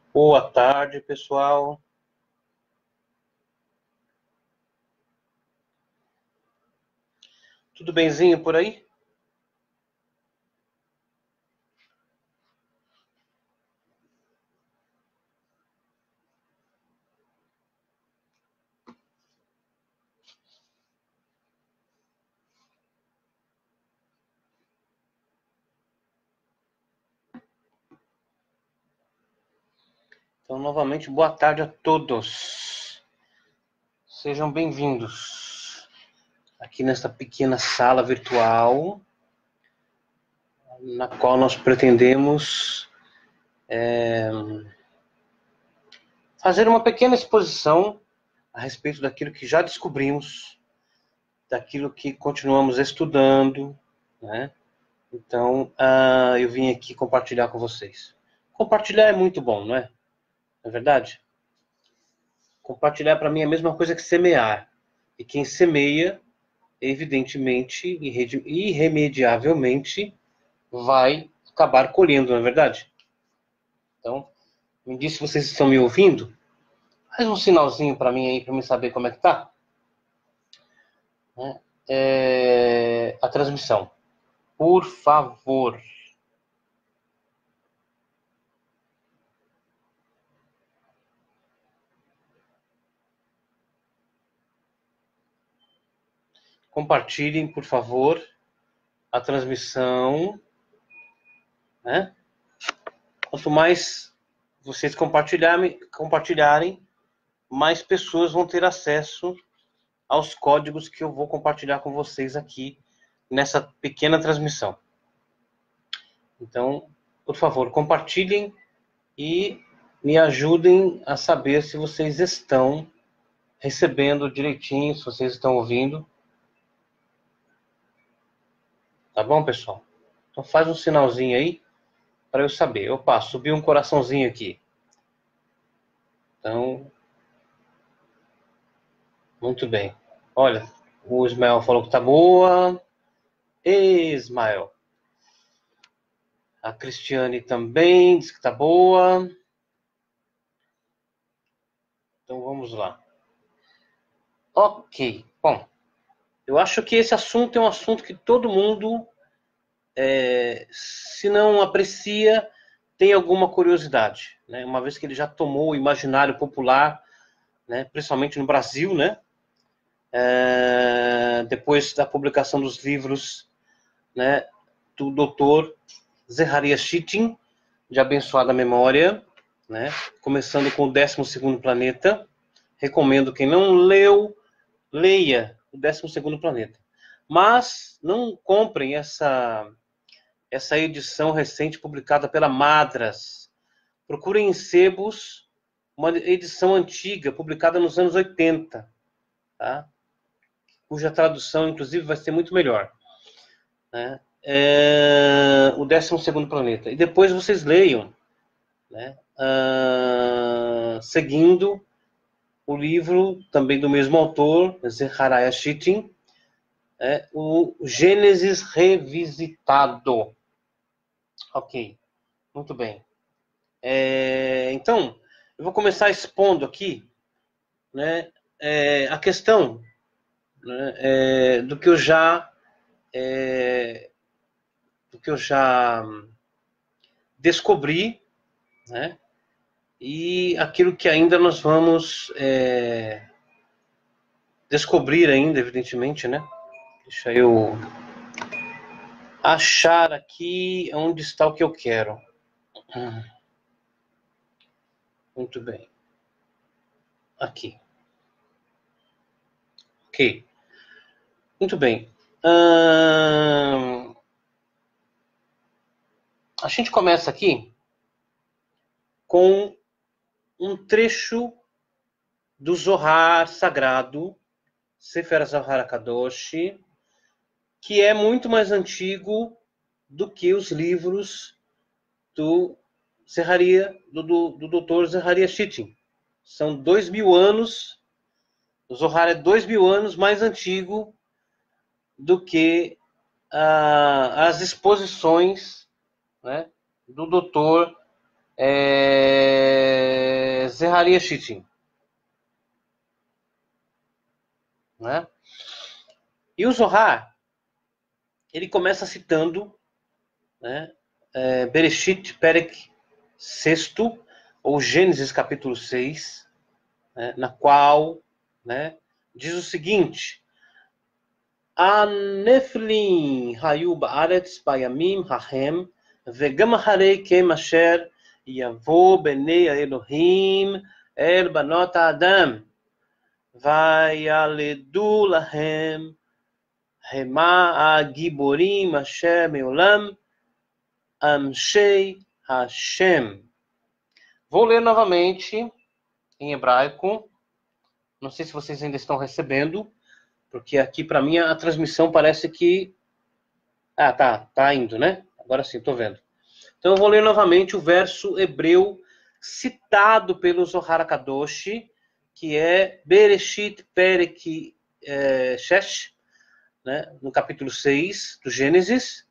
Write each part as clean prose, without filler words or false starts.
Boa tarde, pessoal. Tudo benzinho por aí? Então, novamente, boa tarde a todos. Sejam bem-vindos aqui nesta pequena sala virtual, na qual nós pretendemos fazer uma pequena exposição a respeito daquilo que já descobrimos, daquilo que continuamos estudando, né? Então, eu vim aqui compartilhar com vocês. Compartilhar é muito bom, não é? Não é verdade? Compartilhar para mim é a mesma coisa que semear. E quem semeia, evidentemente, irremediavelmente, vai acabar colhendo, não é verdade? Então, me diz se vocês estão me ouvindo. Faz um sinalzinho para mim aí, para eu saber como é que tá. A transmissão. Por favor. Compartilhem, por favor, a transmissão. Né? Quanto mais vocês compartilharem, mais pessoas vão ter acesso aos códigos que eu vou compartilhar com vocês aqui nessa pequena transmissão. Então, por favor, compartilhem e me ajudem a saber se vocês estão recebendo direitinho, se vocês estão ouvindo. Tá bom, pessoal? Então faz um sinalzinho aí para eu saber. Opa, subiu um coraçãozinho aqui. Então, muito bem. Olha, o Ismael falou que tá boa. Ei, Ismael. A Cristiane também disse que tá boa. Então vamos lá. Ok. Bom, eu acho que esse assunto é um assunto que todo mundo, se não aprecia, tem alguma curiosidade, né? Uma vez que ele já tomou o imaginário popular, né? Principalmente no Brasil, né? Depois da publicação dos livros, né? Do Dr. Zeharia Sitchin, de abençoada memória, né? Começando com o 12º Planeta. Recomendo quem não leu, leia o 12º Planeta. Mas não comprem essa edição recente publicada pela Madras. Procurem em sebos uma edição antiga, publicada nos anos 80, tá? Cuja tradução, inclusive, vai ser muito melhor. Né? O 12º Planeta. E depois vocês leiam, né? Seguindo o livro, também do mesmo autor, Zeharia Sitchin, o Gênesis Revisitado. Ok, muito bem. Então, eu vou começar expondo aqui, né, a questão, né, do que eu já descobri, né, e aquilo que ainda nós vamos descobrir ainda, evidentemente, né? Deixa eu achar aqui onde está o que eu quero. Muito bem. Aqui. Ok. Muito bem. A gente começa aqui com um trecho do Zohar sagrado, Sefer Zohar Kadosh, que é muito mais antigo do que os livros do Dr. Zeharia Sitchin. São 2000 anos, o Zohar é 2000 anos mais antigo do que as exposições, né, do Dr. Zeharia Sitchin. Né? E o Zohar, ele começa citando, né, Bereshit Perek 6, ou Gênesis capítulo 6, né, na qual, né, diz o seguinte: Aneflim hayu ba'aretz bayamim hahem vegam acharei kem asher yavo benei Elohim el banot ha'adam vayaledu lahem hema hagiborim asher me'olam Amshei Hashem. Vou ler novamente em hebraico. Não sei se vocês ainda estão recebendo, porque aqui para mim a transmissão parece que... tá indo, né? Agora sim, estou vendo. Então eu vou ler novamente o verso hebreu citado pelo Zohar HaKadosh, que é Bereshit Perek Shesh, né? No capítulo 6 do Gênesis,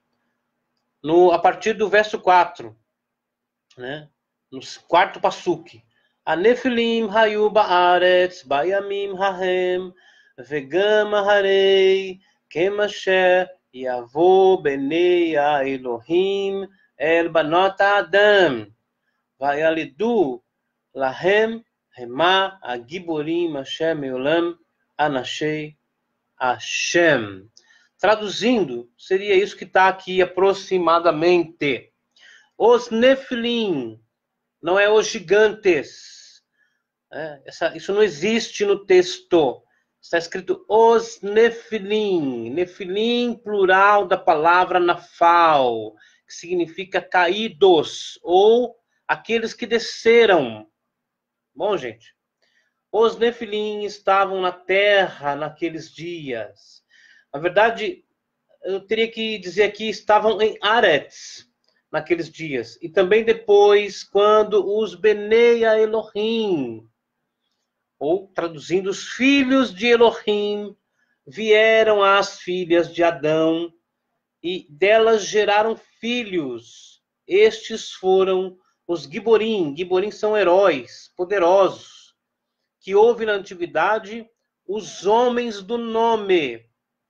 a partir do verso 4, né? No quarto pasuk. Anefilim hayu ba'aretz bayamim hahem vegam aharei kem asher yavo benei Elohim el banot ha'adam vayalidu lahem hema hagiborim asher me'olam anashei Hashem. Traduzindo, seria isso que está aqui aproximadamente. Os Nefilim, não é os gigantes. Isso não existe no texto. Está escrito os Nefilim. Nefilim, plural da palavra Nafal, que significa caídos, ou aqueles que desceram. Bom, gente, os Nefilim estavam na terra naqueles dias. Na verdade, eu teria que dizer aqui, estavam em Aretz naqueles dias. E também depois, quando os Benei Elohim, ou traduzindo, os filhos de Elohim, vieram às filhas de Adão e delas geraram filhos. Estes foram os Giborim. Giborim são heróis poderosos, que houve na antiguidade os homens do nome.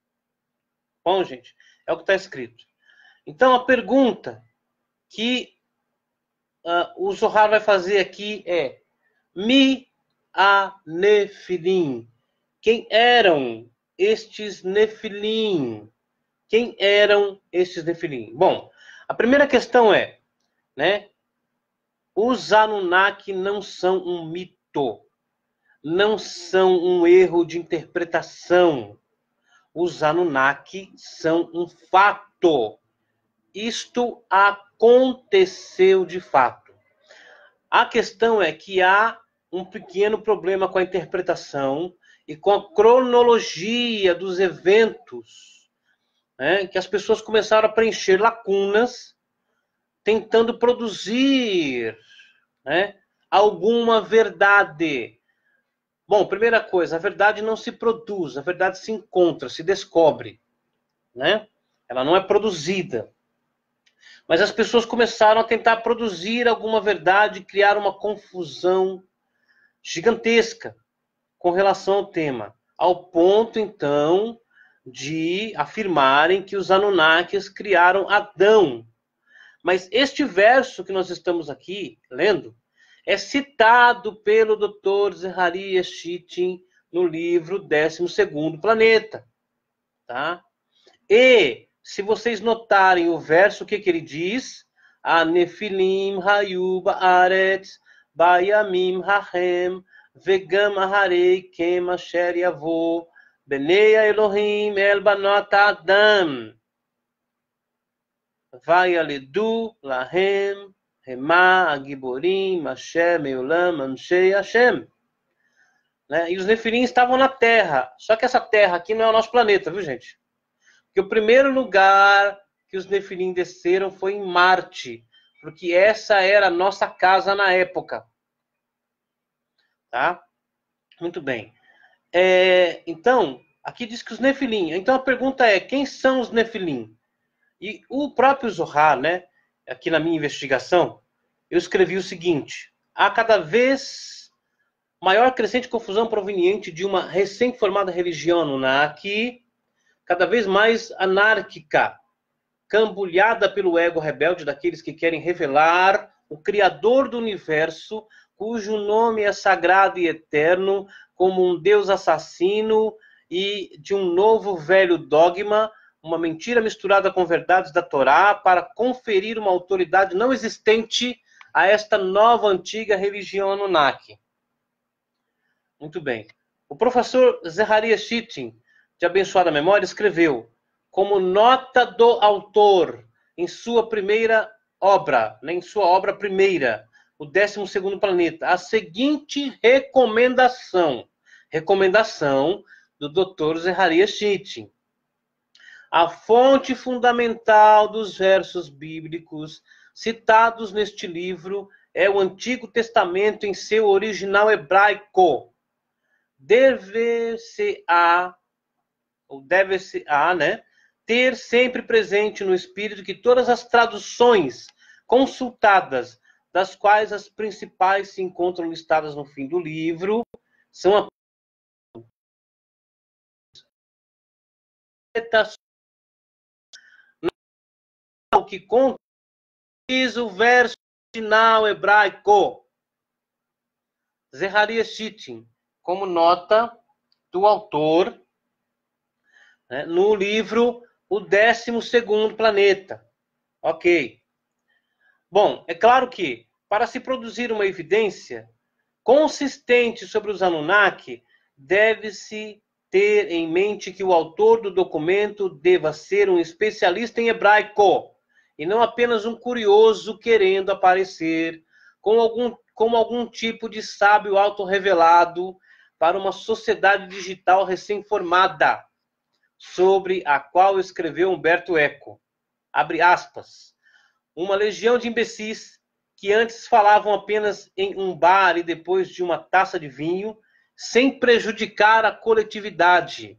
Bom, gente, é o que está escrito. Então, a pergunta que o Zohar vai fazer aqui é: Mi a Nefilim. Quem eram estes Nefilim? Quem eram estes Nefilim? Bom, a primeira questão é, né? Os Anunnaki não são um mito, não são um erro de interpretação. Os Anunnaki são um fato. Isto aconteceu de fato. A questão é que há um pequeno problema com a interpretação e com a cronologia dos eventos, né? Que as pessoas começaram a preencher lacunas, tentando produzir, né, alguma verdade. Bom, primeira coisa, a verdade não se produz, a verdade se encontra, se descobre, né? Ela não é produzida. Mas as pessoas começaram a tentar produzir alguma verdade, criar uma confusão gigantesca com relação ao tema, ao ponto, então, de afirmarem que os Anunnakis criaram Adão. Mas este verso que nós estamos aqui lendo é citado pelo Dr. Zeharia Sitchin no livro 12º Planeta. Tá? E, se vocês notarem o verso, o que ele diz? Anefilim hayu ba'aretz bayamim hahem vegam aharei kem asher yavo benei Elohim el banot ha'adam vayaledu lahem hema hagiborim asher me'olam amshei Hashem. Né? E os Nefilim estavam na Terra. Só que essa Terra aqui não é o nosso planeta, viu, gente? Porque o primeiro lugar que os Nefilim desceram foi em Marte, porque essa era a nossa casa na época. Tá? Muito bem. Então, aqui diz que os Nefilim. Então a pergunta é: quem são os Nefilim? E o próprio Zohar, né, aqui na minha investigação, eu escrevi o seguinte: a cada vez maior crescente confusão proveniente de uma recém-formada religião Anunnaki, cada vez mais anárquica, cambulhada pelo ego rebelde daqueles que querem revelar o Criador do Universo, cujo nome é sagrado e eterno, como um Deus assassino e de um novo velho dogma, uma mentira misturada com verdades da Torá, para conferir uma autoridade não existente a esta nova antiga religião Anunnaki. Muito bem. O professor Zeharia Sitchin, de abençoada memória, escreveu, como nota do autor, em sua primeira obra, em sua obra primeira, o 12º Planeta, a seguinte recomendação do Dr. Zeharia Sitchin. A fonte fundamental dos versos bíblicos citados neste livro é o Antigo Testamento em seu original hebraico. Deve-se, né, ter sempre presente no espírito que todas as traduções consultadas, das quais as principais se encontram listadas no fim do livro, são a que condiz o verso original hebraico. Zeharia Sitchin, como nota do autor, né, no livro O 12º Planeta. Ok. Bom, é claro que, para se produzir uma evidência consistente sobre os Anunnaki, deve-se ter em mente que o autor do documento deva ser um especialista em hebraico, e não apenas um curioso querendo aparecer como algum tipo de sábio autorrevelado para uma sociedade digital recém-formada, sobre a qual escreveu Humberto Eco. Abre aspas. Uma legião de imbecis que antes falavam apenas em um bar e depois de uma taça de vinho, sem prejudicar a coletividade.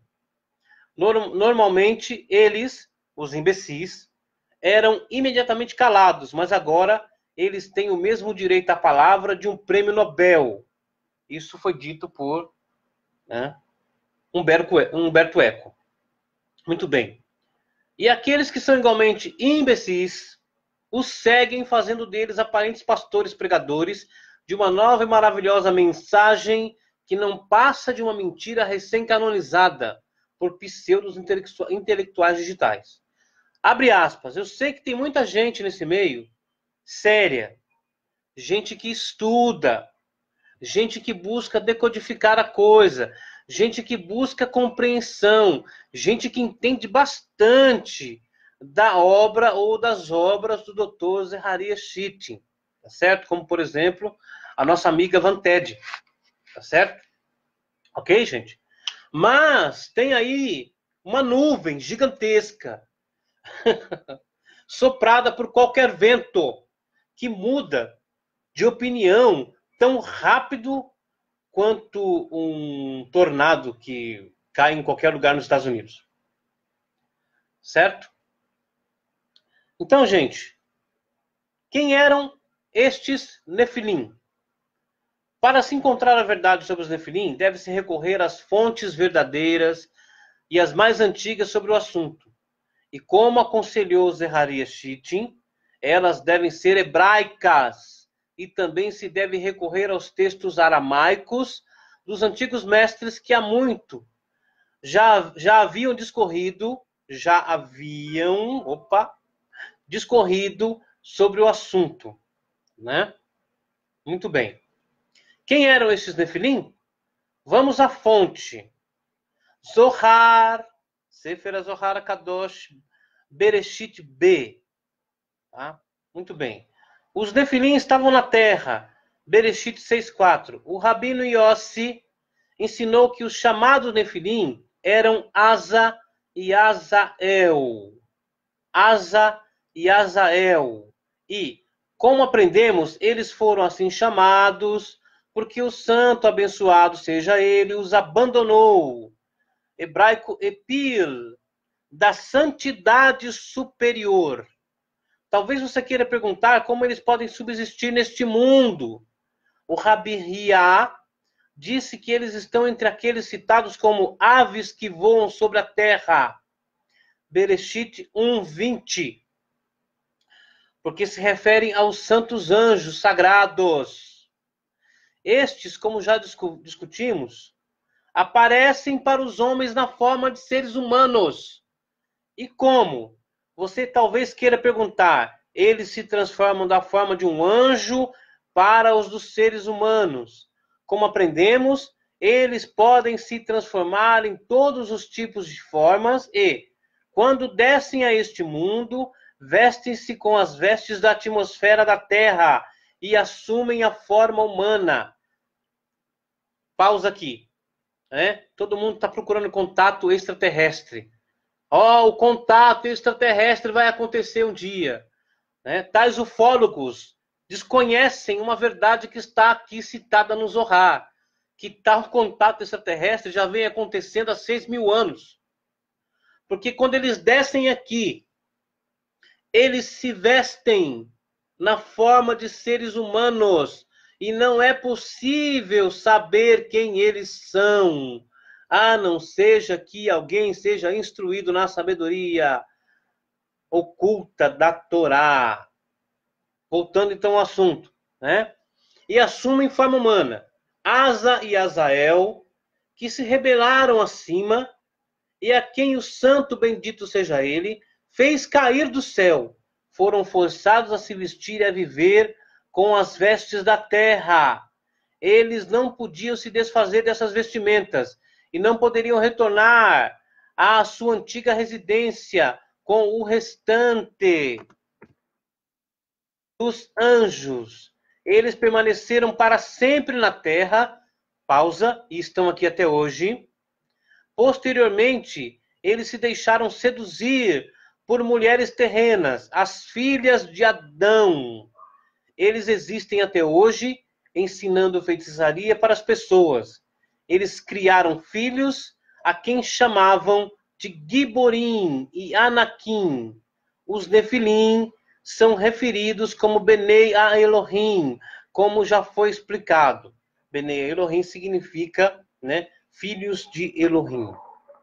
Normalmente, eles, os imbecis, eram imediatamente calados, mas agora eles têm o mesmo direito à palavra de um prêmio Nobel. Isso foi dito por, né, Humberto Eco. Muito bem. E aqueles que são igualmente imbecis, os seguem fazendo deles aparentes pastores pregadores de uma nova e maravilhosa mensagem que não passa de uma mentira recém-canonizada por pseudos intelectuais digitais. Abre aspas. Eu sei que tem muita gente nesse meio séria, gente que estuda, gente que busca decodificar a coisa, gente que busca compreensão, gente que entende bastante da obra ou das obras do Dr. Zeharia Sitchin, tá certo? Como, por exemplo, a nossa amiga Van Ted, tá certo? Ok, gente? Mas tem aí uma nuvem gigantesca soprada por qualquer vento que muda de opinião tão rápido quanto um tornado que cai em qualquer lugar nos Estados Unidos. Certo? Então, gente, quem eram estes Nefilim? Para se encontrar a verdade sobre os Nefilim, deve-se recorrer às fontes verdadeiras e às mais antigas sobre o assunto. E como aconselhou Zeharia Sitchin, elas devem ser hebraicas, e também se deve recorrer aos textos aramaicos dos antigos mestres que há muito já haviam discorrido sobre o assunto, né? Muito bem. Quem eram esses Nefilim? Vamos à fonte. Zohar, Sefer Zohar Kadosh, Bereshit B. Tá? Muito bem. Os Nefilim estavam na terra. Bereshit 6.4. O Rabino Yossi ensinou que os chamados Nefilim eram Asa e Azael. Asa e Azael. E, como aprendemos, eles foram assim chamados porque o santo, abençoado seja ele, os abandonou. Hebraico Epil, da santidade superior. Talvez você queira perguntar como eles podem subsistir neste mundo. O Rabi Hia disse que eles estão entre aqueles citados como aves que voam sobre a terra. Bereshit 1:20. Porque se referem aos santos anjos sagrados. Estes, como já discutimos, aparecem para os homens na forma de seres humanos. E como? Você talvez queira perguntar, eles se transformam da forma de um anjo para os dos seres humanos. Como aprendemos, eles podem se transformar em todos os tipos de formas e, quando descem a este mundo, vestem-se com as vestes da atmosfera da Terra e assumem a forma humana. Pausa aqui. Todo mundo está procurando contato extraterrestre. O contato extraterrestre vai acontecer um dia. Tais ufólogos desconhecem uma verdade que está aqui citada no Zohar, que tal contato extraterrestre já vem acontecendo há 6.000 anos. Porque quando eles descem aqui, eles se vestem na forma de seres humanos e não é possível saber quem eles são, a não seja que alguém seja instruído na sabedoria oculta da Torá. Voltando então ao assunto, E assumem forma humana Asa e Azael, que se rebelaram acima, e a quem o santo bendito seja ele, fez cair do céu. Foram forçados a se vestir e a viver com as vestes da terra. Eles não podiam se desfazer dessas vestimentas e não poderiam retornar à sua antiga residência com o restante dos anjos. Eles permaneceram para sempre na terra, pausa, e estão aqui até hoje. Posteriormente, eles se deixaram seduzir por mulheres terrenas, as filhas de Adão. Eles existem até hoje, ensinando feitiçaria para as pessoas. Eles criaram filhos a quem chamavam de Giborim e Anakim. Os Nefilim são referidos como Benei a Elohim, como já foi explicado. Benei a Elohim significa, filhos de Elohim.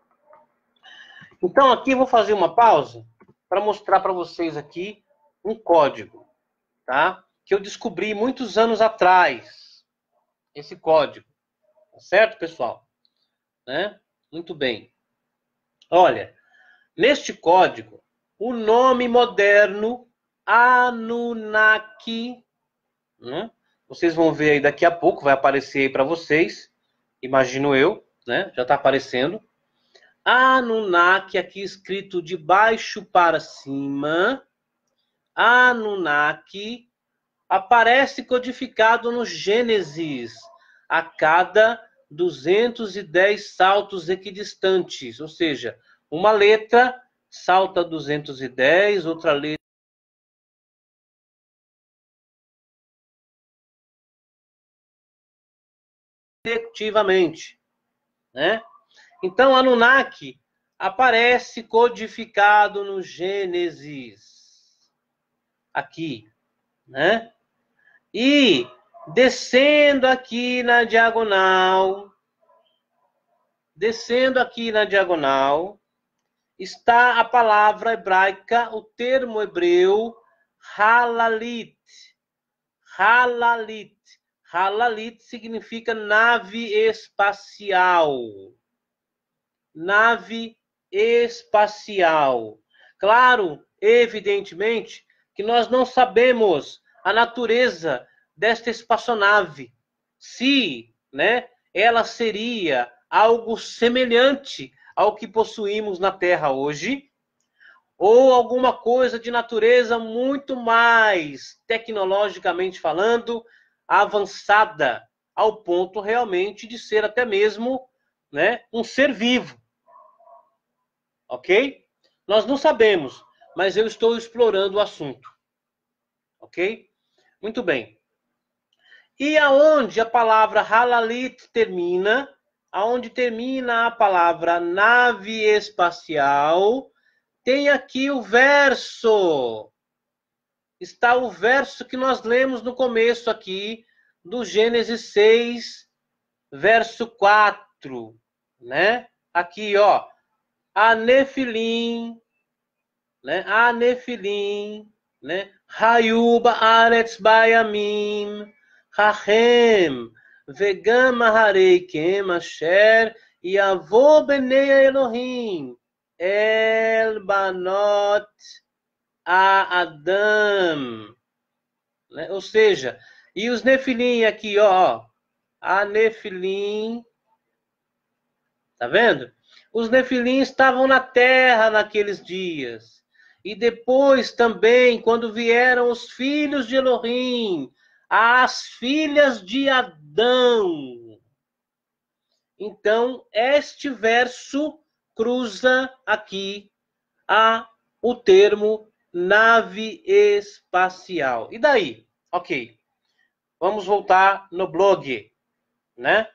Então aqui eu vou fazer uma pausa para mostrar para vocês aqui um código, tá? Que eu descobri muitos anos atrás. Esse código. Tá certo, pessoal? Muito bem. Olha, neste código, o nome moderno Anunnaki, vocês vão ver aí daqui a pouco, vai aparecer aí para vocês, imagino eu, já está aparecendo. Anunnaki, aqui escrito de baixo para cima, Anunnaki, aparece codificado no Gênesis, a cada 210 saltos equidistantes, ou seja, uma letra salta 210, outra letra consecutivamente, Então, Anunnaki aparece codificado no Gênesis, aqui, E descendo aqui na diagonal, está a palavra hebraica, o termo hebreu, halalit. Halalit. Halalit significa nave espacial. Nave espacial. Claro, evidentemente, que nós não sabemos a natureza desta espaçonave. Se, ela seria algo semelhante ao que possuímos na Terra hoje, ou alguma coisa de natureza muito mais, tecnologicamente falando, avançada, ao ponto realmente de ser até mesmo, um ser vivo. Ok? Nós não sabemos, mas eu estou explorando o assunto. Ok? Muito bem. E aonde a palavra halalit termina, aonde termina a palavra nave espacial, tem aqui o verso. Está o verso que nós lemos no começo aqui, do Gênesis 6, verso 4, né? Aqui, ó. A Nefilim, né? A Nefilim, né? Hayuba Aretz Bayamim, Hachem, Vegam Hareikem Asher, Yavo Benei Elohim, El Banot a Adam, né? Ou seja, e os Nefilim aqui, ó, a Nefilim, tá vendo? Os Nefilim estavam na terra naqueles dias. E depois também, quando vieram os filhos de Elohim, as filhas de Adão. Então, este verso cruza aqui o termo nave espacial. E daí? Ok. Vamos voltar no blog, né?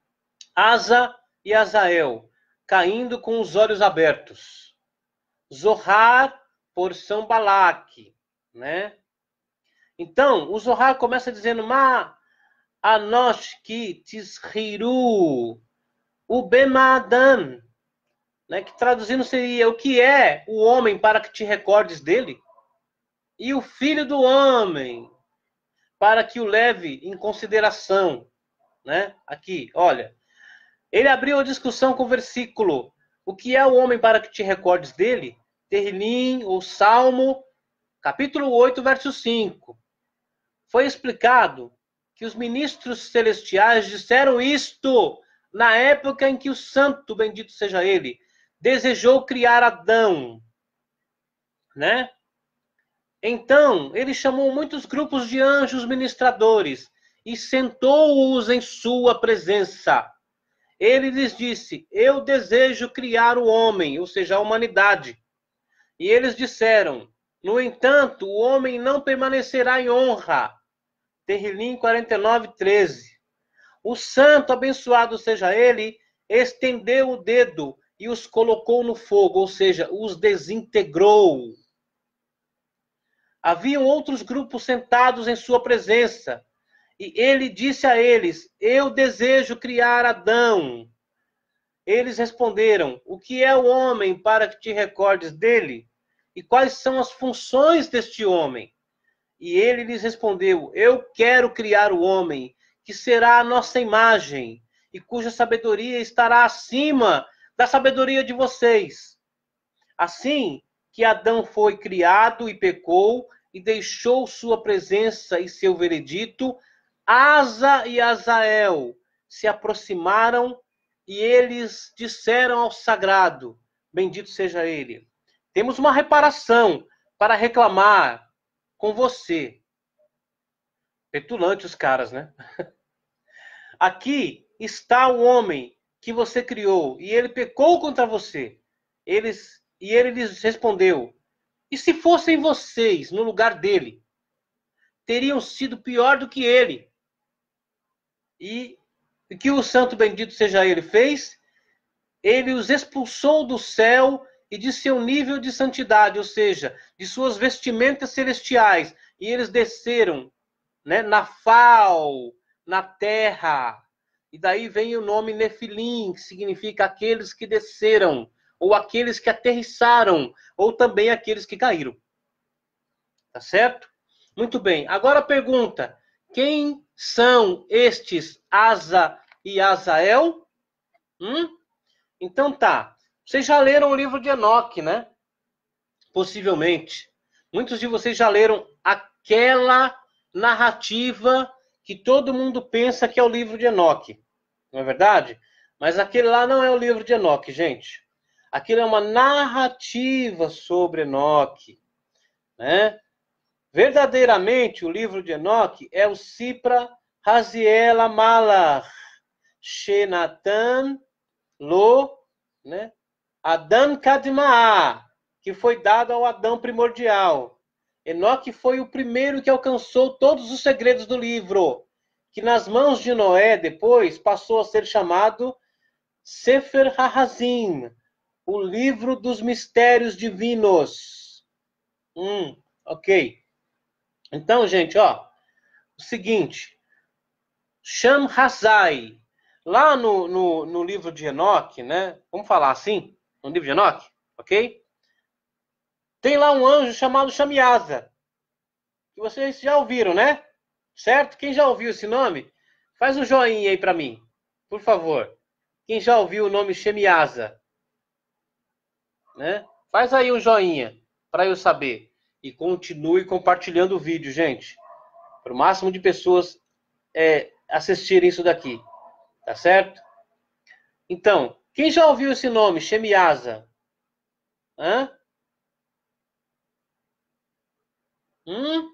Asa e Azael, caindo com os olhos abertos. Zohar, porção Balaque, né? Então, o Zohar começa dizendo, Ma anosh ki tishiru, o bemadan, né? Que traduzindo seria, o que é o homem para que te recordes dele? E o filho do homem, para que o leve em consideração, né? Aqui, olha, ele abriu a discussão com o versículo, o que é o homem para que te recordes dele? Terrilim, ou Salmo, capítulo 8, verso 5. Foi explicado que os ministros celestiais disseram isto na época em que o santo, bendito seja ele, desejou criar Adão, né? Então, ele chamou muitos grupos de anjos ministradores e sentou-os em sua presença. Ele lhes disse, eu desejo criar o homem, ou seja, a humanidade. E eles disseram, no entanto, o homem não permanecerá em honra. Terrilim 49, 13. O santo, abençoado seja ele, estendeu o dedo e os colocou no fogo, ou seja, os desintegrou. Haviam outros grupos sentados em sua presença, e ele disse a eles, eu desejo criar Adão. Eles responderam, o que é o homem para que te recordes dele? E quais são as funções deste homem? E ele lhes respondeu, eu quero criar o homem, que será a nossa imagem, e cuja sabedoria estará acima da sabedoria de vocês. Assim que Adão foi criado e pecou, e deixou sua presença e seu veredito, Asa e Azael se aproximaram e eles disseram ao sagrado, bendito seja ele, temos uma reparação para reclamar com você. Petulante os caras, né? Aqui está o homem que você criou e ele pecou contra você. Ele lhes respondeu, e se fossem vocês no lugar dele, teriam sido pior do que ele. E o que o santo bendito seja ele fez? Ele os expulsou do céu e de seu nível de santidade, ou seja, de suas vestimentas celestiais. E eles desceram, né, na Fal, na terra. E daí vem o nome Nefilim, que significa aqueles que desceram, ou aqueles que aterrissaram, ou também aqueles que caíram. Tá certo? Muito bem. Agora a pergunta, quem são estes Asa e Azael? Então tá. Vocês já leram o livro de Enoque, né? Possivelmente. Muitos de vocês já leram aquela narrativa que todo mundo pensa que é o livro de Enoque. Não é verdade? Mas aquele lá não é o livro de Enoque, gente. Aquilo é uma narrativa sobre Enoque, né? Verdadeiramente, o livro de Enoque é o Sipra Raziel Amalach, Shenatan Lo, né? Adam Kadma'a, que foi dado ao Adão primordial. Enoque foi o primeiro que alcançou todos os segredos do livro, que nas mãos de Noé, depois, passou a ser chamado Sefer HaHazim, o livro dos mistérios divinos. Ok. Então, gente, ó, o seguinte, Sham Hazai, Lá no livro de Enoque, né? Vamos falar assim, no livro de Enoque, ok? Tem lá um anjo chamado Shemiasa, que vocês já ouviram, né? Certo? Quem já ouviu esse nome, faz um joinha aí para mim, por favor. Quem já ouviu o nome Shemiasa, né? Faz aí um joinha para eu saber. E continue compartilhando o vídeo, gente. Para o máximo de pessoas assistirem isso daqui. Tá certo? Então, quem já ouviu esse nome, Shemiasa? Hã? Hum?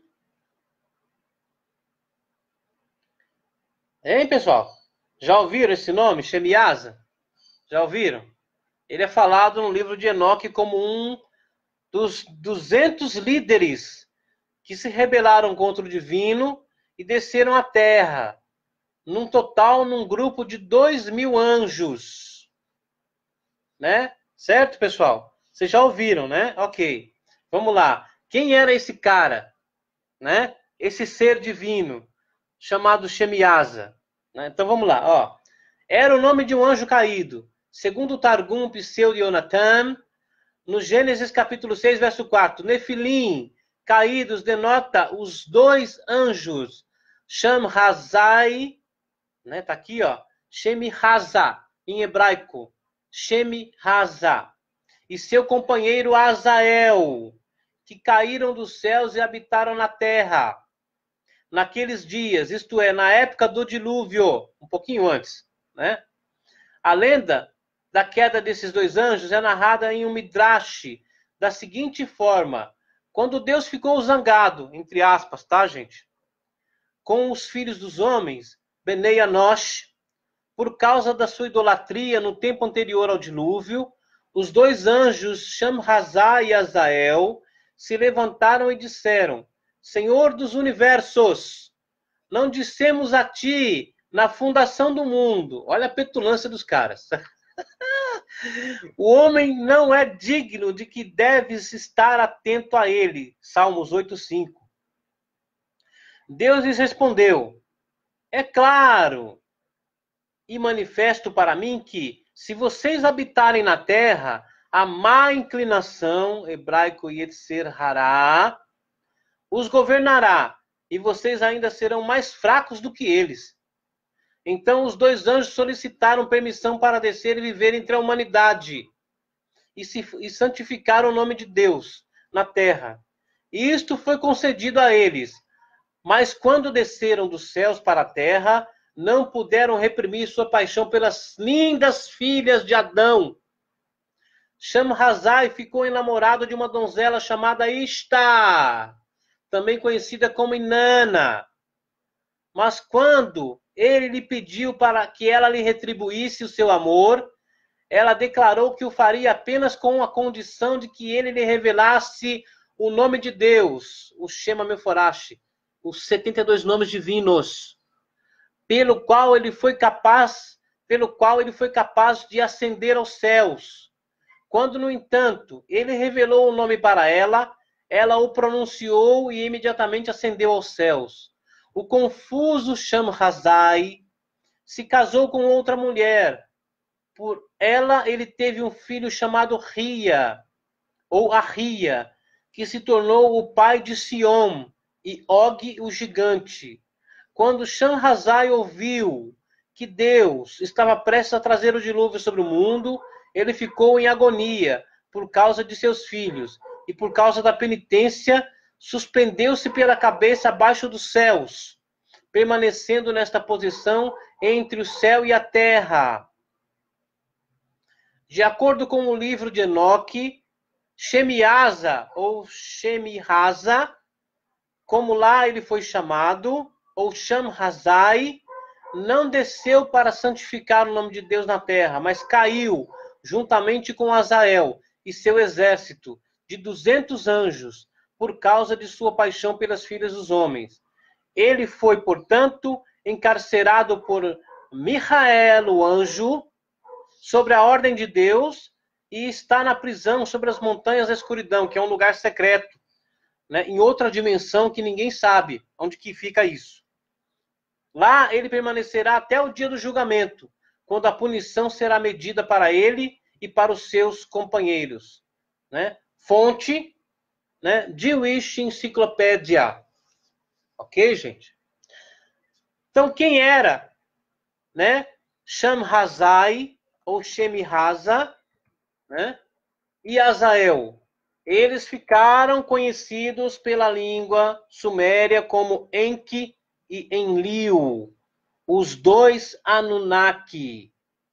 Hein, pessoal? Já ouviram esse nome, Shemiasa? Já ouviram? Ele é falado no livro de Enoque como um dos 200 líderes que se rebelaram contra o divino e desceram à terra, num total, num grupo de 2.000 anjos, né? Certo, pessoal? Vocês já ouviram, né? Ok. Vamos lá. Quem era esse cara, né? Esse ser divino chamado Shemiasa, né? Então vamos lá, ó. Era o nome de um anjo caído. Segundo o Targum Pseudo Yonatan, no Gênesis capítulo 6, verso 4, Nefilim, caídos, denota os dois anjos, Shamhazai, né? Tá aqui, ó, Shemihaza, em hebraico, Shemihaza, e seu companheiro Azael, que caíram dos céus e habitaram na terra. Naqueles dias, isto é, na época do dilúvio, um pouquinho antes, né? A lenda da queda desses dois anjos é narrada em um midrash da seguinte forma: quando Deus ficou zangado, entre aspas, tá, gente, com os filhos dos homens, Benei Anosh, por causa da sua idolatria no tempo anterior ao dilúvio, os dois anjos, Shamhazá e Azael, se levantaram e disseram: Senhor dos universos, não dissemos a ti na fundação do mundo. Olha a petulância dos caras. O homem não é digno de que deves estar atento a ele. Salmos 8:5. Deus lhes respondeu: é claro e manifesto para mim que, se vocês habitarem na terra, a má inclinação, hebraico Yetzer Hará, os governará, e vocês ainda serão mais fracos do que eles. Então os dois anjos solicitaram permissão para descer e viver entre a humanidade e santificaram o nome de Deus na terra. E isto foi concedido a eles. Mas quando desceram dos céus para a terra, não puderam reprimir sua paixão pelas lindas filhas de Adão. Shamhazai ficou enamorado de uma donzela chamada Ishtar, também conhecida como Inanna. Mas quando ele lhe pediu para que ela lhe retribuísse o seu amor, ela declarou que o faria apenas com a condição de que ele lhe revelasse o nome de Deus, o Shema Meforash, os 72 nomes divinos, pelo qual ele foi capaz de ascender aos céus. Quando, no entanto, ele revelou o nome para ela, ela o pronunciou e imediatamente ascendeu aos céus. O confuso Shamhazai se casou com outra mulher. Por ela, ele teve um filho chamado Ria, ou Arria, que se tornou o pai de Sion e Og, o gigante. Quando Shamhazai ouviu que Deus estava prestes a trazer o dilúvio sobre o mundo, ele ficou em agonia por causa de seus filhos, e por causa da penitência, suspendeu-se pela cabeça abaixo dos céus, permanecendo nesta posição entre o céu e a terra. De acordo com o livro de Enoque, Shemiasa, ou Shemihaza, como lá ele foi chamado, ou Shamhazai, não desceu para santificar o nome de Deus na terra, mas caiu juntamente com Azael e seu exército de 200 anjos, por causa de sua paixão pelas filhas dos homens. Ele foi, portanto, encarcerado por Michael, o anjo, sobre a ordem de Deus, e está na prisão sobre as montanhas da escuridão, que é um lugar secreto, né, em outra dimensão que ninguém sabe onde que fica isso. Lá ele permanecerá até o dia do julgamento, quando a punição será medida para ele e para os seus companheiros. Né? Fonte, né? Jewish Encyclopedia. Ok, gente? Então, quem era, né? Shamhazai, ou Shemihaza, né? E Azael? Eles ficaram conhecidos pela língua suméria como Enki e Enlil, os dois Anunnaki.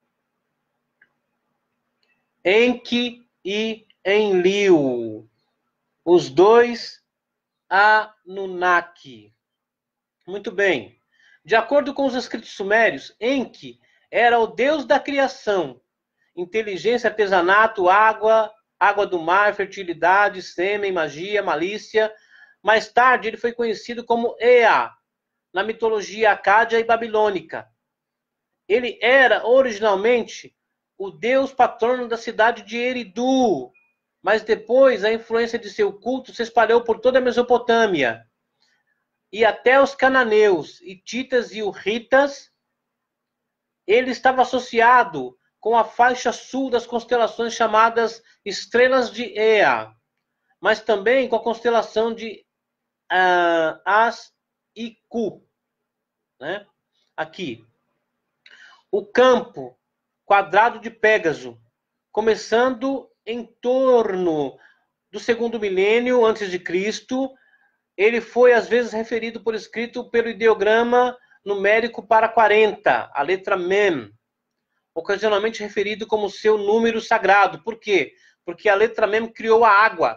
Enki e Enlil, os dois Anunnaki. Muito bem. De acordo com os escritos sumérios, Enki era o deus da criação, inteligência, artesanato, água do mar, fertilidade, sêmen, magia, malícia. Mais tarde, ele foi conhecido como Ea, na mitologia acádia e babilônica. Ele era originalmente o deus patrono da cidade de Eridu, mas depois a influência de seu culto se espalhou por toda a Mesopotâmia e até os cananeus, hititas e urritas. Ele estava associado com a faixa sul das constelações chamadas Estrelas de Ea, mas também com a constelação de As-Iku. Né? Aqui. O campo quadrado de Pégaso, começando em torno do segundo milênio antes de Cristo, ele foi às vezes referido por escrito pelo ideograma numérico para 40, a letra Mem, ocasionalmente referido como seu número sagrado. Por quê? Porque a letra Mem criou a água.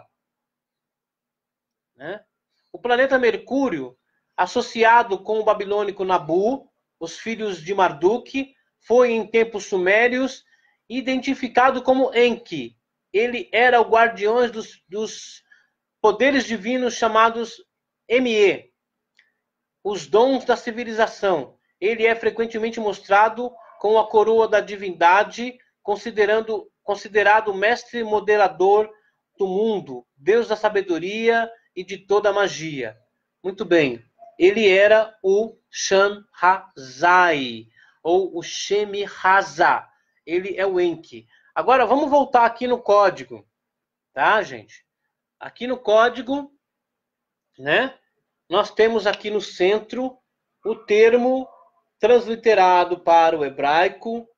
Né? O planeta Mercúrio, associado com o babilônico Nabu, os filhos de Marduk, foi em tempos sumérios identificado como Enki. Ele era o guardião dos poderes divinos chamados Me, os dons da civilização. Ele é frequentemente mostrado com a coroa da divindade, considerado o mestre moderador do mundo, Deus da sabedoria e de toda a magia. Muito bem, ele era o Shamhazai, ou o Shemihaza. Ele é o Enki. Agora, vamos voltar aqui no código, tá, gente? Aqui no código, né, nós temos aqui no centro o termo transliterado para o hebraico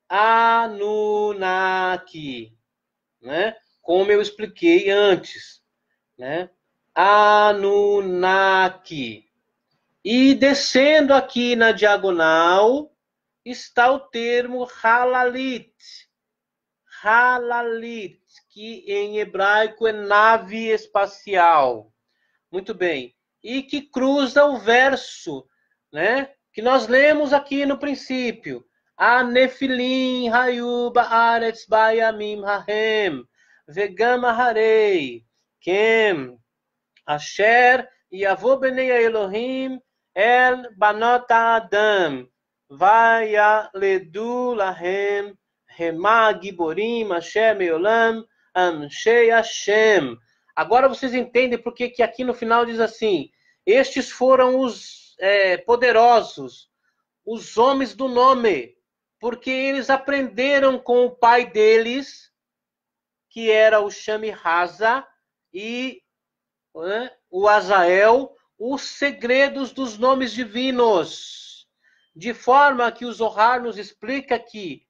Anunnaki, né? Como eu expliquei antes, né? Anunnaki. E descendo aqui na diagonal está o termo Halalit. Halalit, que em hebraico é nave espacial. Muito bem. E que cruza o verso, né? Que nós lemos aqui no princípio. Anefilim hayu ba'aretz bayamim hahem vegam harei kem asher yavo bnei Elohim el banot adam vayaledu lahem hema giborim asher meolam anshei Hashem. Agora vocês entendem por que aqui no final diz assim: estes foram os poderosos, os homens do nome, porque eles aprenderam com o pai deles, que era o Shemihaza, e o Azael, os segredos dos nomes divinos. De forma que o Zohar nos explica que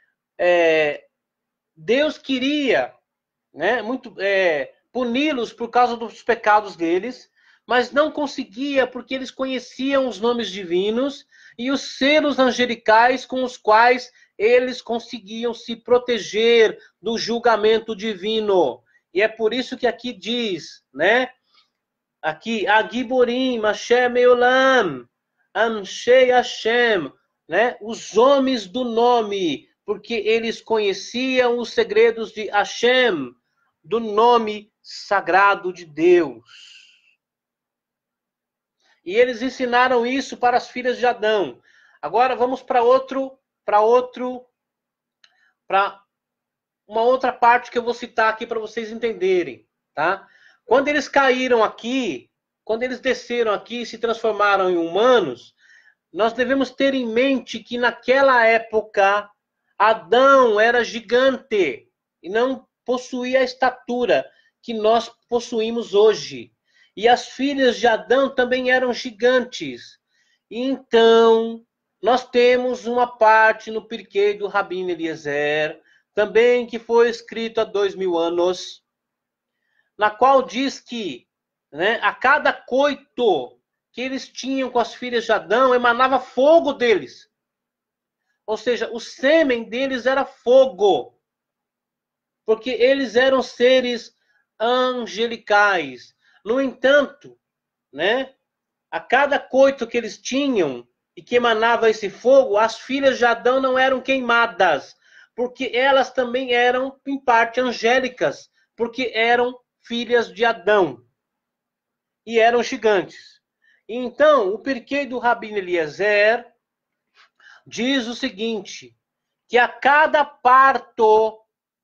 Deus queria, né, puni-los por causa dos pecados deles, mas não conseguia porque eles conheciam os nomes divinos e os selos angelicais com os quais eles conseguiam se proteger do julgamento divino. E é por isso que aqui diz, né? Aqui, Agiborim, Hashem Meolam, Anshei Hashem, né? Os homens do nome, porque eles conheciam os segredos de Hashem, do nome sagrado de Deus. E eles ensinaram isso para as filhas de Adão. Agora vamos para uma outra parte que eu vou citar aqui para vocês entenderem, tá? Quando eles caíram aqui, quando eles desceram aqui e se transformaram em humanos, nós devemos ter em mente que naquela época Adão era gigante e não possuía a estatura que nós possuímos hoje. E as filhas de Adão também eram gigantes. Então, nós temos uma parte no Pirkei do Rabino Eliezer, também que foi escrito há 2000 anos, na qual diz que, né, a cada coito que eles tinham com as filhas de Adão, emanava fogo deles. Ou seja, o sêmen deles era fogo. Porque eles eram seres angelicais. No entanto, né, a cada coito que eles tinham e que emanava esse fogo, as filhas de Adão não eram queimadas, porque elas também eram, em parte, angélicas, porque eram filhas de Adão e eram gigantes. Então, o Pirkei do Rabino Eliezer diz o seguinte, que a cada parto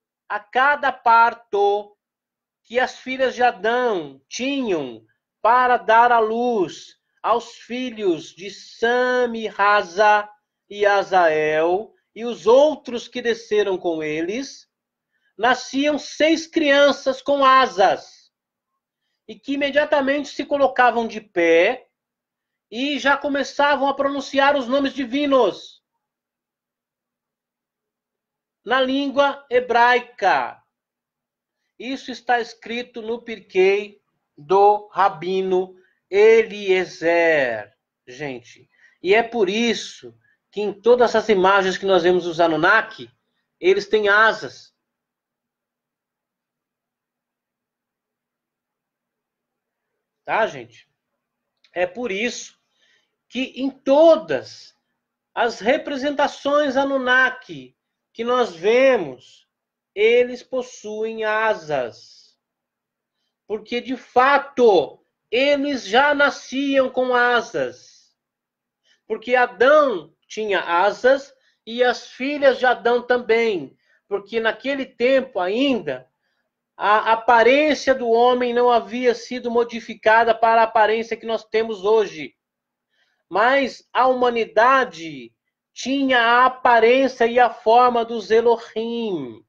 que as filhas de Adão tinham para dar à luz aos filhos de Sam e Raza e Azael e os outros que desceram com eles, nasciam 6 crianças com asas e que imediatamente se colocavam de pé e já começavam a pronunciar os nomes divinos na língua hebraica. Isso está escrito no Pirkei do Rabino Eliezer, gente. E é por isso que em todas as imagens que nós vemos os Anunnaki, eles têm asas. Tá, gente? É por isso que em todas as representações Anunnaki que nós vemos, eles possuem asas. Porque, de fato, eles já nasciam com asas. Porque Adão tinha asas e as filhas de Adão também. Porque naquele tempo ainda, a aparência do homem não havia sido modificada para a aparência que nós temos hoje. Mas a humanidade tinha a aparência e a forma dos Elohim.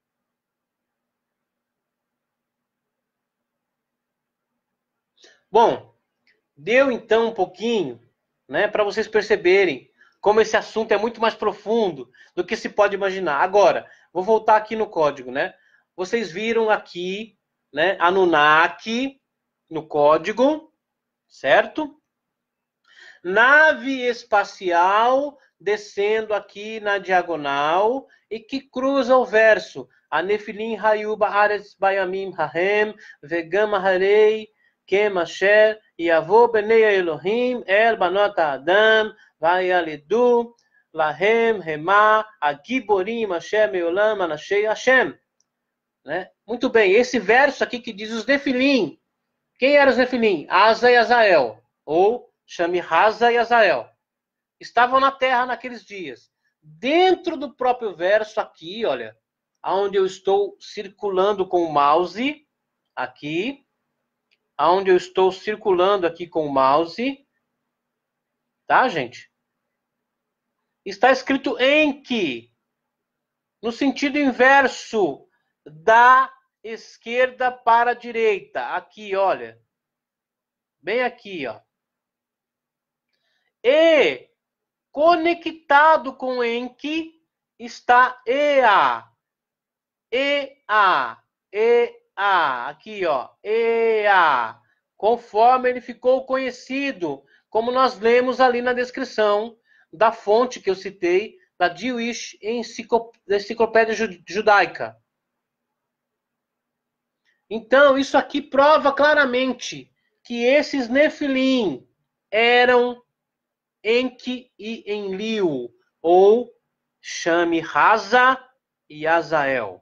Bom, deu então um pouquinho, né, para vocês perceberem como esse assunto é muito mais profundo do que se pode imaginar. Agora, vou voltar aqui no código, né? Vocês viram aqui, né, Anunnaki no código, certo? Nave espacial descendo aqui na diagonal e que cruza o verso. Anefilim hayu ba'aretz bayamim hahem vegam harei kem asher yavo bnei Elohim el banot Adam vayalidu lahem hema agiborim asher meolam anashei Hashem. Né? Muito bem, esse verso aqui que diz os Nefilim. Quem eram os Nefilim? Asa e Azael, ou chame Raza e Azael. Estavam na terra naqueles dias. Dentro do próprio verso aqui, olha, onde eu estou circulando com o mouse, aqui, onde eu estou circulando aqui com o mouse, tá, gente? Está escrito Enki, no sentido inverso, da esquerda para a direita. Aqui, olha. Bem aqui, ó. E conectado com Enki está Ea. Ea. Ea. Aqui, ó. Ea. Conforme ele ficou conhecido, como nós lemos ali na descrição da fonte que eu citei, da Jewish Enciclopédia Judaica. Então, isso aqui prova claramente que esses Nefilim eram Enki e Enlil, ou chame Raza e Azael.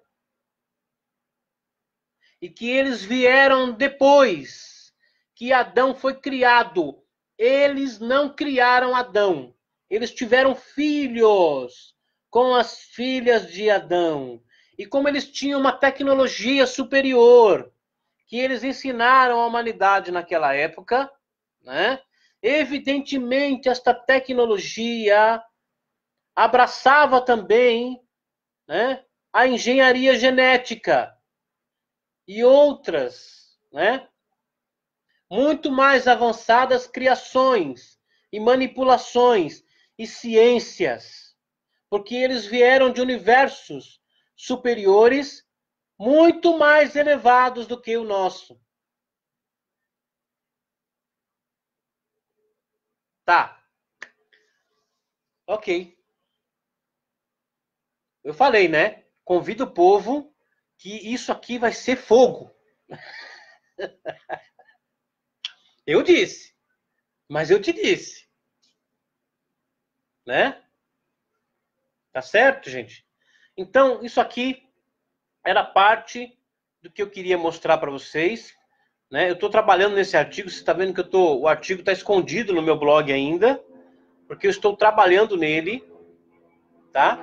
E que eles vieram depois que Adão foi criado. Eles não criaram Adão. Eles tiveram filhos com as filhas de Adão. E como eles tinham uma tecnologia superior, que eles ensinaram à humanidade naquela época, né? Evidentemente, esta tecnologia abraçava também, né, a engenharia genética e outras, né, muito mais avançadas criações e manipulações e ciências, porque eles vieram de universos superiores muito mais elevados do que o nosso. Tá. Ok. Eu falei, né? Convido o povo que isso aqui vai ser fogo. Eu disse. Mas eu te disse. Né? Tá certo, gente? Então, isso aqui era parte do que eu queria mostrar para vocês. Né? Eu estou trabalhando nesse artigo. Você está vendo que o artigo está escondido no meu blog ainda. Porque eu estou trabalhando nele. Tá?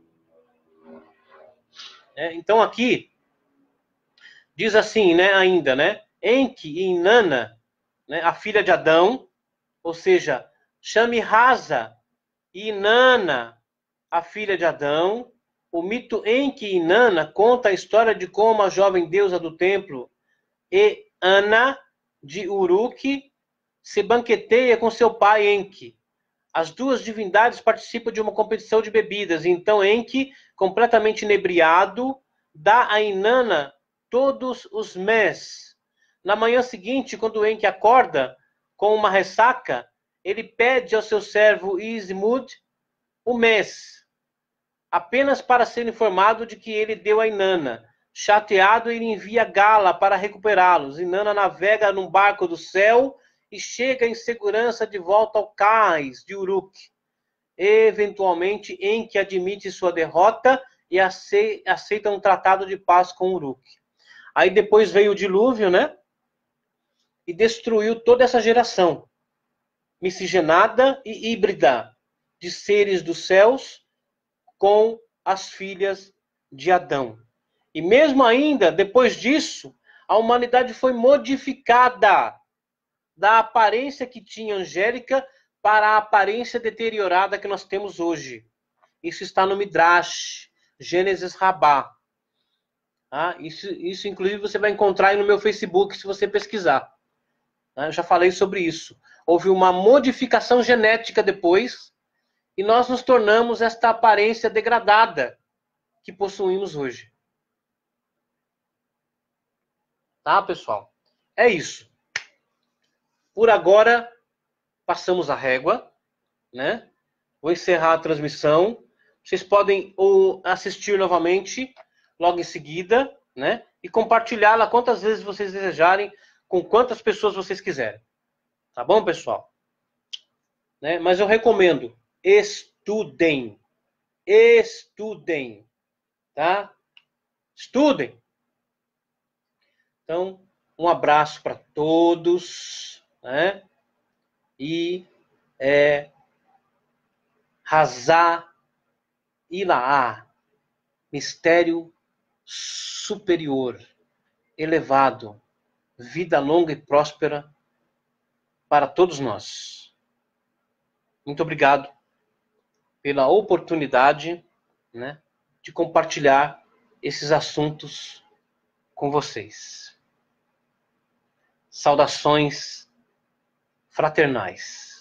Então, aqui diz assim, né, ainda, né? Enki e Inanna, né, a filha de Adão, ou seja, Shami-Haza e Inanna, a filha de Adão. O mito Enki e Inanna conta a história de como a jovem deusa do templo, Eanna, de Uruk, se banqueteia com seu pai Enki. As duas divindades participam de uma competição de bebidas, e então Enki, completamente inebriado, dá a Inanna todos os més. Na manhã seguinte, quando Enki acorda com uma ressaca, ele pede ao seu servo Ismud o mês, apenas para ser informado de que ele deu a Inanna. Chateado, ele envia Gala para recuperá-los. Inanna navega num barco do céu e chega em segurança de volta ao cais de Uruk. Eventualmente, Enki admite sua derrota e aceita um tratado de paz com Uruk. Aí depois veio o dilúvio, né? E destruiu toda essa geração miscigenada e híbrida de seres dos céus com as filhas de Adão. E mesmo ainda, depois disso, a humanidade foi modificada da aparência que tinha angélica para a aparência deteriorada que nós temos hoje. Isso está no Midrash, Gênesis Rabá. Isso, inclusive, você vai encontrar aí no meu Facebook, se você pesquisar. Eu já falei sobre isso. Houve uma modificação genética depois, e nós nos tornamos esta aparência degradada que possuímos hoje. Tá, pessoal? É isso. Por agora, passamos a régua, né? Vou encerrar a transmissão. Vocês podem ou assistir novamente logo em seguida, né? E compartilhá-la quantas vezes vocês desejarem, com quantas pessoas vocês quiserem. Tá bom, pessoal? Né? Mas eu recomendo, estudem. Estudem. Tá? Estudem. Então, um abraço para todos, né? E Hazá Ilaá, mistério superior, elevado, vida longa e próspera para todos nós. Muito obrigado pela oportunidade, né, de compartilhar esses assuntos com vocês. Saudações fraternais.